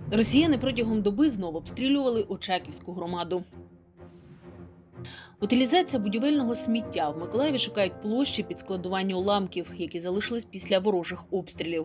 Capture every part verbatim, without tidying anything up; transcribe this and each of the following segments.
Росіяни протягом доби знову обстрілювали Очаківську громаду. Утилізація будівельного сміття. В Миколаєві шукають площі під складування уламків, які залишились після ворожих обстрілів.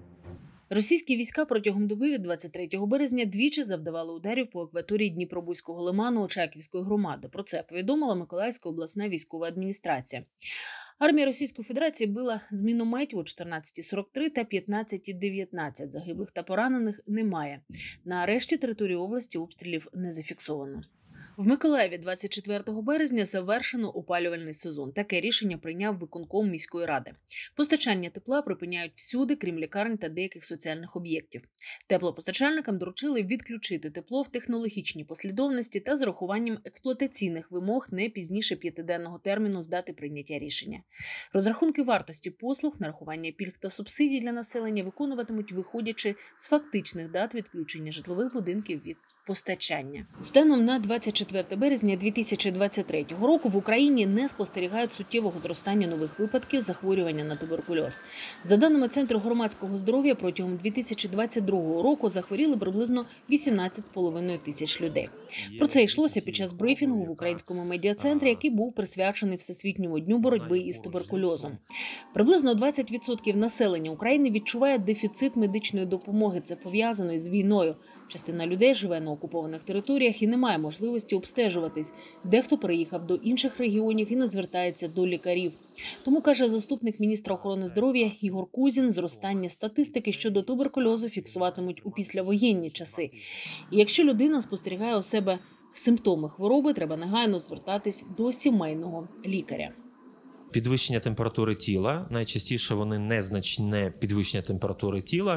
Російські війська протягом доби від двадцять третього березня двічі завдавали ударів по акваторії Дніпробузького лиману Очаківської громади. Про це повідомила Миколаївська обласна військова адміністрація. Армія Російської Федерації била з мінометів о чотирнадцятій сорок три та п'ятнадцятій дев'ятнадцять. Загиблих та поранених немає. На решті території області обстрілів не зафіксовано. В Миколаєві двадцять четвертого березня завершено опалювальний сезон. Таке рішення прийняв виконком міської ради. Постачання тепла припиняють всюди, крім лікарень та деяких соціальних об'єктів. Теплопостачальникам доручили відключити тепло в технологічній послідовності та з урахуванням експлуатаційних вимог не пізніше п'ятиденного терміну з дати прийняття рішення. Розрахунки вартості послуг, нарахування пільг та субсидій для населення виконуватимуть, виходячи з фактичних дат відключення житлових будинків від постачання. Станом на двадцять четверте березня дві тисячі двадцять третього року в Україні не спостерігають суттєвого зростання нових випадків захворювання на туберкульоз. За даними Центру громадського здоров'я, протягом дві тисячі двадцять другого року захворіли приблизно вісімнадцять з половиною тисяч людей. Про це йшлося під час брифінгу в Українському медіа-центрі, який був присвячений Всесвітньому дню боротьби із туберкульозом. Приблизно двадцять відсотків населення України відчуває дефіцит медичної допомоги. Це пов'язано із війною. Частина людей живе на окупованих територіях і не має можливості обстежуватись. Дехто переїхав до інших регіонів і не звертається до лікарів. Тому, каже заступник міністра охорони здоров'я Ігор Кузін, зростання статистики щодо туберкульозу фіксуватимуть у післявоєнні часи. І якщо людина спостерігає у себе симптоми хвороби, треба негайно звертатись до сімейного лікаря. Підвищення температури тіла, найчастіше вони незначне підвищення температури тіла,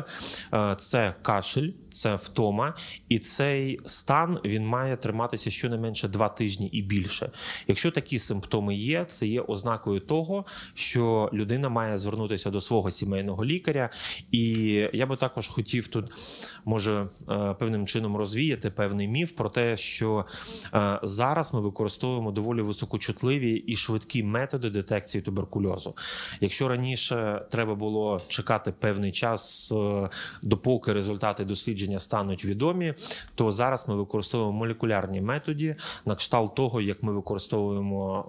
це кашель, це втома, і цей стан він має триматися щонайменше два тижні і більше. Якщо такі симптоми є, це є ознакою того, що людина має звернутися до свого сімейного лікаря. І я би також хотів тут, може, певним чином розвіяти певний міф про те, що зараз ми використовуємо доволі високочутливі і швидкі методи детекції туберкульозу. Якщо раніше треба було чекати певний час, допоки результати дослідження стануть відомі, то зараз ми використовуємо молекулярні методи на кшталт того, як ми використовуємо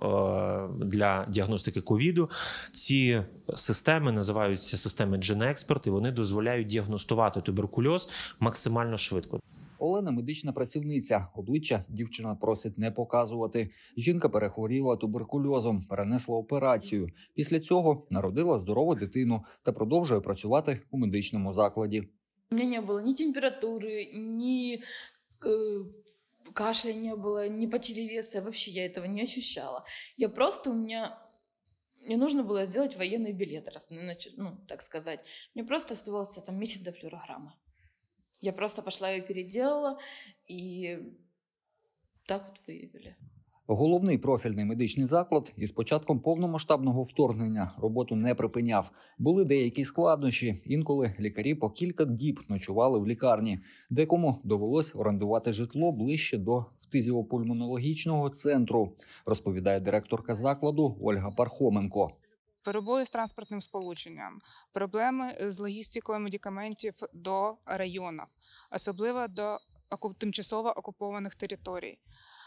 для діагностики ковіду. Ці системи називаються системи GeneXpert, і вони дозволяють діагностувати туберкульоз максимально швидко. Олена – медична працівниця. Обличчя дівчина просить не показувати. Жінка перехворіла туберкульозом, перенесла операцію. Після цього народила здорову дитину та продовжує працювати у медичному закладі. У меня не было ни температуры, ни э, кашля не было, ни потери веса. Вообще я этого не ощущала. Я просто, у меня... Мне нужно было сделать военный билет, ну, так сказать. Мне просто оставался там месяц до флюорограммы. Я просто пошла ее переделала, и так вот выявили. Головний профільний медичний заклад із початком повномасштабного вторгнення роботу не припиняв. Були деякі складнощі. Інколи лікарі по кілька діб ночували в лікарні. Декому довелось орендувати житло ближче до фтизіопульмонологічного центру, розповідає директорка закладу Ольга Пархоменко. Перебої з транспортним сполученням, проблеми з логістикою медикаментів до районів, особливо до тимчасово окупованих територій.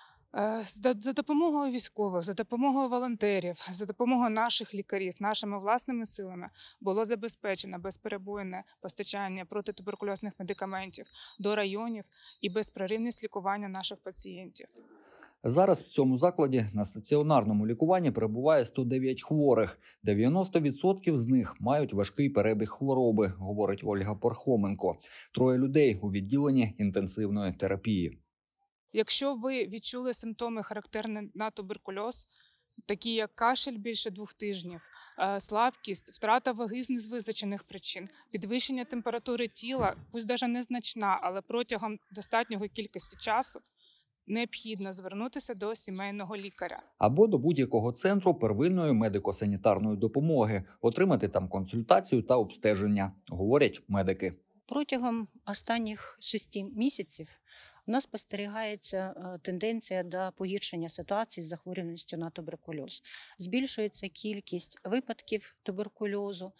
За допомогою військових, за допомогою волонтерів, за допомогою наших лікарів, нашими власними силами було забезпечено безперебойне постачання протитуберкульозних медикаментів до районів і безперервність лікування наших пацієнтів. Зараз в цьому закладі на стаціонарному лікуванні перебуває сто дев'ять хворих. дев'яносто відсотків з них мають важкий перебіг хвороби, говорить Ольга Пархоменко. Троє людей у відділенні інтенсивної терапії. Якщо ви відчули симптоми, характерні на туберкульоз, такі як кашель більше двох тижнів, слабкість, втрата ваги з незвизначених причин, підвищення температури тіла, пусть навіть незначна, але протягом достатньої кількості часу, необхідно звернутися до сімейного лікаря. Або до будь-якого центру первинної медико-санітарної допомоги, отримати там консультацію та обстеження, говорять медики. Протягом останніх шести місяців у нас спостерігається тенденція до погіршення ситуації з захворюваністю на туберкульоз. Збільшується кількість випадків туберкульозу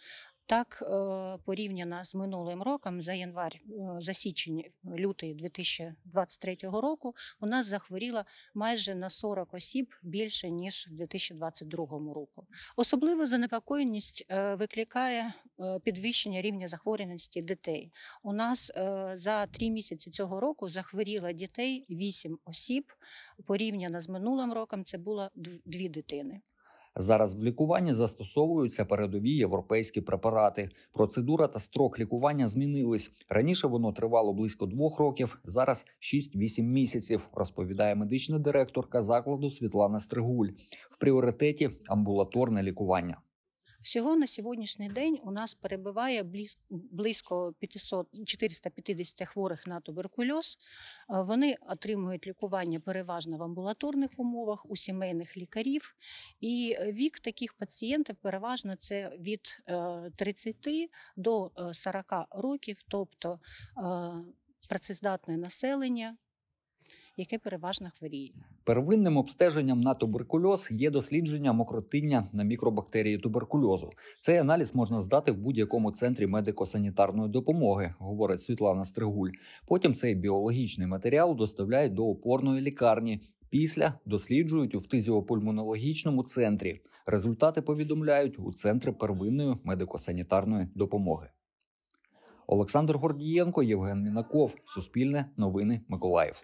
Так, порівняно з минулим роком, за январь, за січень, лютий дві тисячі двадцять третього року, у нас захворіло майже на сорок осіб більше, ніж в дві тисячі двадцять другому року. Особливу занепокоєність викликає підвищення рівня захворюваності дітей. У нас за три місяці цього року захворіло дітей вісім осіб, порівняно з минулим роком це було дві дитини. Зараз в лікуванні застосовуються передові європейські препарати. Процедура та строк лікування змінились. Раніше воно тривало близько двох років, зараз шість-вісім місяців, розповідає медична директорка закладу Світлана Стригуль. В пріоритеті амбулаторне лікування. Всього на сьогоднішній день у нас перебуває близько чотириста п'ятдесят хворих на туберкульоз. Вони отримують лікування переважно в амбулаторних умовах, у сімейних лікарів. І вік таких пацієнтів переважно це від тридцяти до сорока років, тобто працездатне населення, яке переважно хворіє. Первинним обстеженням на туберкульоз є дослідження мокротиння на мікробактерії туберкульозу. Цей аналіз можна здати в будь-якому центрі медико-санітарної допомоги, говорить Світлана Стригуль. Потім цей біологічний матеріал доставляють до опорної лікарні. Після досліджують у фтизіопульмонологічному центрі. Результати повідомляють у центри первинної медико-санітарної допомоги. Олександр Гордієнко, Євген Мінаков. Суспільне новини, Миколаїв.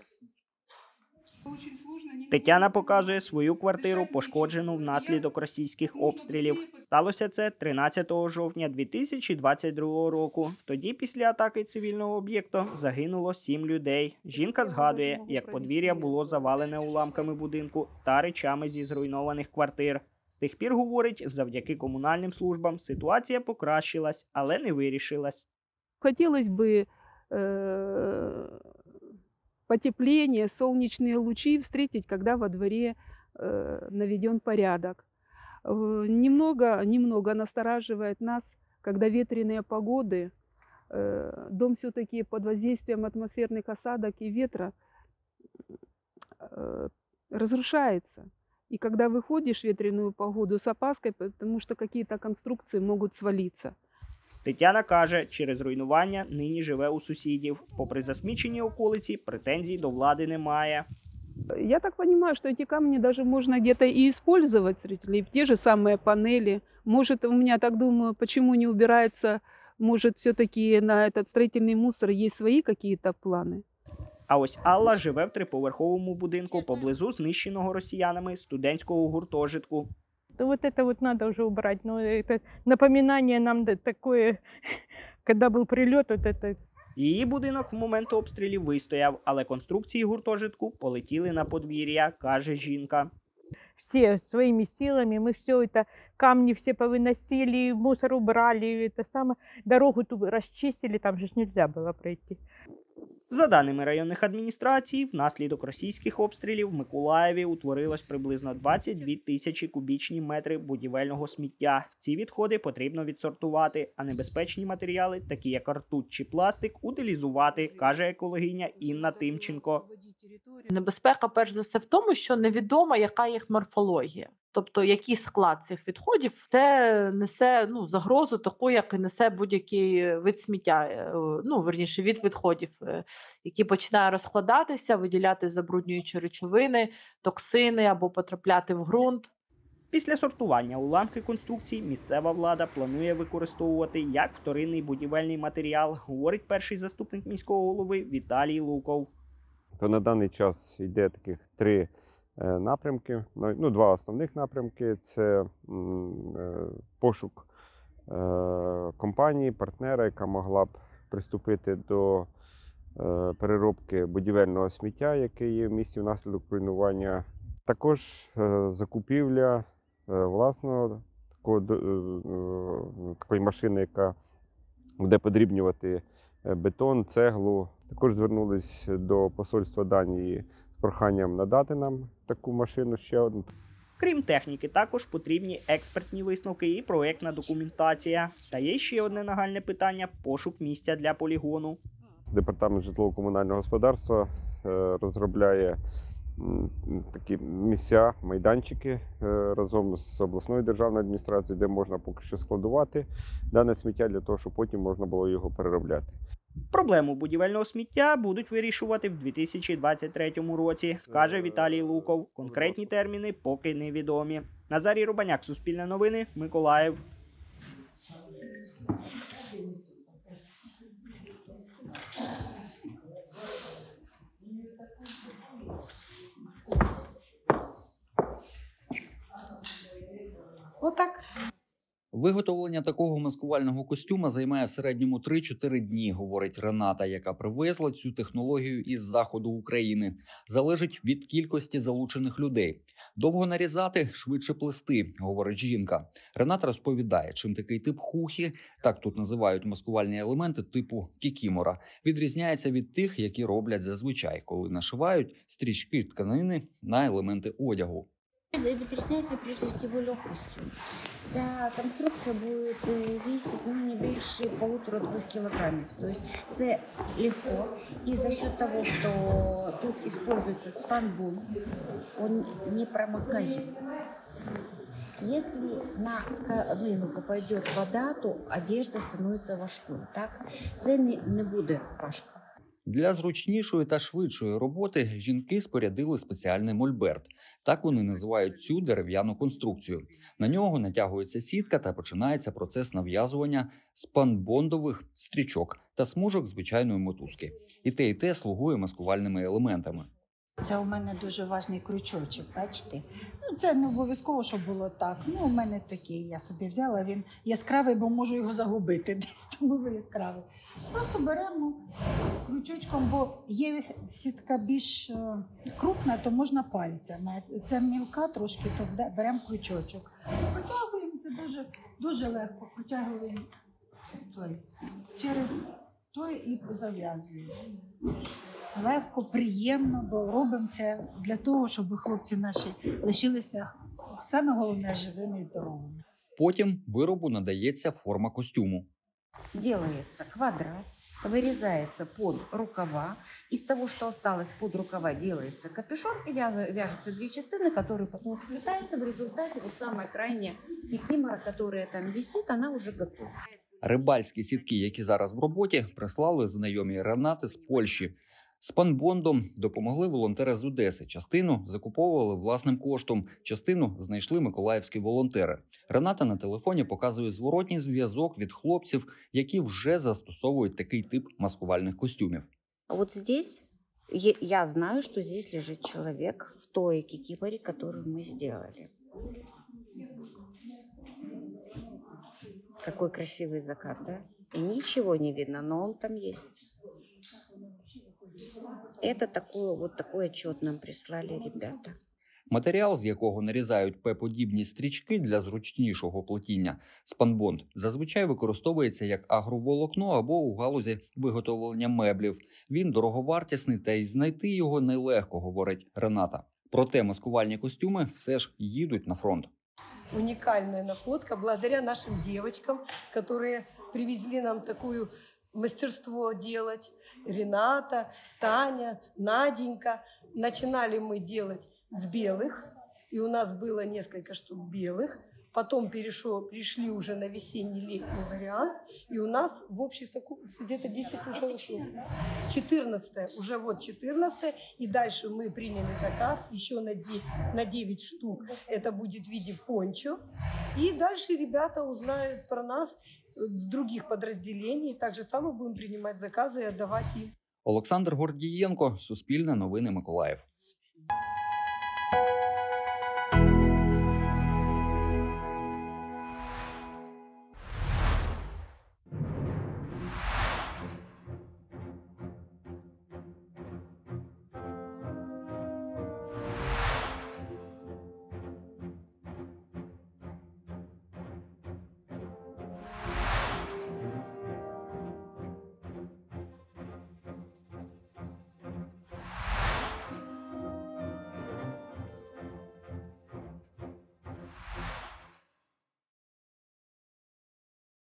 Тетяна показує свою квартиру, пошкоджену внаслідок російських обстрілів. Сталося це тринадцятого жовтня дві тисячі двадцять другого року. Тоді після атаки цивільного об'єкту загинуло сім людей. Жінка згадує, як подвір'я було завалене уламками будинку та речами зі зруйнованих квартир. З тих пір, говорить, завдяки комунальним службам ситуація покращилась, але не вирішилась. Хотілося б е- потепление, солнечные лучи встретить, когда во дворе э, наведен порядок. Э, немного, немного настораживает нас, когда ветреные погоды, э, дом все-таки под воздействием атмосферных осадок и ветра э, разрушается. И когда выходишь в ветреную погоду с опаской, потому что какие-то конструкции могут свалиться. Тетяна каже, через руйнування нині живе у сусідів. Попри засмічені околиці, претензій до влади немає. Я так понимаю, что эти камни даже можно где-то и использовать, зрители, в те же самые панели. Может, у меня так думаю, почему не убирается, может, все-таки на этот строительный мусор есть свои какие-то планы. А ось Алла живе в триповерховому будинку поблизу знищеного росіянами студентського гуртожитку. Вот это вот надо уже убрать. Но это напоминание нам такое, когда был прилет, вот это. Її будинок в момент обстрілів вистояв, але конструкції гуртожитку полетіли на подвір'я, каже жінка. Все своими силами, мы все это, камни все повыносили, мусор убрали, это самое, дорогу ту расчистили, там же нельзя было пройти. За даними районних адміністрацій, внаслідок російських обстрілів в Миколаєві утворилось приблизно двадцять дві тисячі кубічні метри будівельного сміття. Ці відходи потрібно відсортувати, а небезпечні матеріали, такі як ртуть чи пластик, утилізувати, каже екологиня Інна Тимченко. Небезпека, перш за все, в тому, що невідомо, яка їх морфологія. Тобто, який склад цих відходів, це несе ну, загрозу таку, як і несе будь-який вид сміття, ну, верніше, від відходів, які починає розкладатися, виділяти забруднюючі речовини, токсини або потрапляти в ґрунт. Після сортування уламки конструкцій місцева влада планує використовувати як вторинний будівельний матеріал, говорить перший заступник міського голови Віталій Луков. То на даний час йде таких три напрямки, ну, два основних напрямки – це пошук компанії, партнера, яка могла б приступити до переробки будівельного сміття, яке є в місті внаслідок руйнування. Також закупівля власного такого, такої машини, яка буде подрібнювати бетон, цеглу. Також звернулись до посольства Данії з проханням надати нам таку машину ще одну. Крім техніки, також потрібні експертні висновки і проєктна документація. Та є ще одне нагальне питання – пошук місця для полігону. Департамент житлово-комунального господарства розробляє такі місця, майданчики разом з обласною державною адміністрацією, де можна поки що складувати дане сміття для того, щоб потім можна було його переробляти. Проблему будівельного сміття будуть вирішувати в дві тисячі двадцять третьому році, каже Віталій Луков. Конкретні терміни поки невідомі. Назарій Рубаняк, Суспільне новини, Миколаїв. Отак. Виготовлення такого маскувального костюма займає в середньому три-чотири дні, говорить Рената, яка привезла цю технологію із заходу України. Залежить від кількості залучених людей. Довго нарізати, швидше плести, говорить жінка. Рената розповідає, чим такий тип хухі, так тут називають маскувальні елементи типу кікімора, відрізняється від тих, які роблять зазвичай, коли нашивають стрічки тканини на елементи одягу. Відрізняється прежде всего легкостю. Ця конструкція буде весить ну, не більше полутора-двох кілограмів. Тобто це легко. І за счет того, що тут використовується спанбун, він не промокає. Если на тканину попадет вода, то одежда становится важкою. Так? Це не, не буде важко. Для зручнішої та швидшої роботи жінки спорядили спеціальний мольберт. Так вони називають цю дерев'яну конструкцію. На нього натягується сітка та починається процес нав'язування спанбондових стрічок та смужок звичайної мотузки. І те, і те слугує маскувальними елементами. Це у мене дуже важний крючочок, бачите? Ну, це не обов'язково, щоб було так. Ну, у мене такий, я собі взяла, він яскравий, бо можу його загубити десь, тому він яскравий. Просто беремо крючочком, бо є сітка більш крупна, то можна пальцями. Це мілка трошки, то беремо крючочок. Протягуємо, це дуже, дуже легко, протягуємо той, через той і зав'язуємо. Легко, приємно, бо робимо це для того, щоб хлопці наші лишилися, саме головне, живими і здоровими. Потім виробу надається форма костюму. Делается квадрат, вырезается под рукава. Из того, что осталось под рукава, делается капюшон и вяжутся две частины, которые потом сплетаются. В результате вот самая крайняя кикимора, которая там висит, она уже готова. Рибальські сітки, які зараз в роботі, прислали знайомі Ренати з Польщі. Спанбондом допомогли волонтери з Одеси. Частину закуповували власним коштом, частину знайшли миколаївські волонтери. Рената на телефоні показує зворотній зв'язок від хлопців, які вже застосовують такий тип маскувальних костюмів. Вот здесь я знаю, что здесь лежит человек в той кикиморе, которую мы сделали. Какой красивый закат, да? И ничего не видно, но он там есть. Это такое, вот такой отчет нам прислали ребята. Матеріал, з якого нарізають П-подібні стрічки для зручнішого плетіння, спанбонд, зазвичай використовується як агроволокно або у галузі виготовлення меблів. Він дороговартісний, та й знайти його нелегко, говорить Рената. Проте маскувальні костюми все ж їдуть на фронт. Уникальная находка благодаря нашим девочкам, которые привезли нам такую мастерство делать. Рената, Таня, Наденька. Начинали мы делать с белых, и у нас было несколько штук белых. Потом перешло, пришли уже на весенний-летний вариант, и у нас в общей совокупности где-то десять уже штук. четырнадцатое, уже вот четырнадцатое, и дальше мы приняли заказ еще на десять, на девять штук. Это будет в виде пончо. И дальше ребята узнают про нас с других подразделений. Так же само будем принимать заказы и отдавать им. Олександр Гордієнко, Суспільне новини, Миколаїв.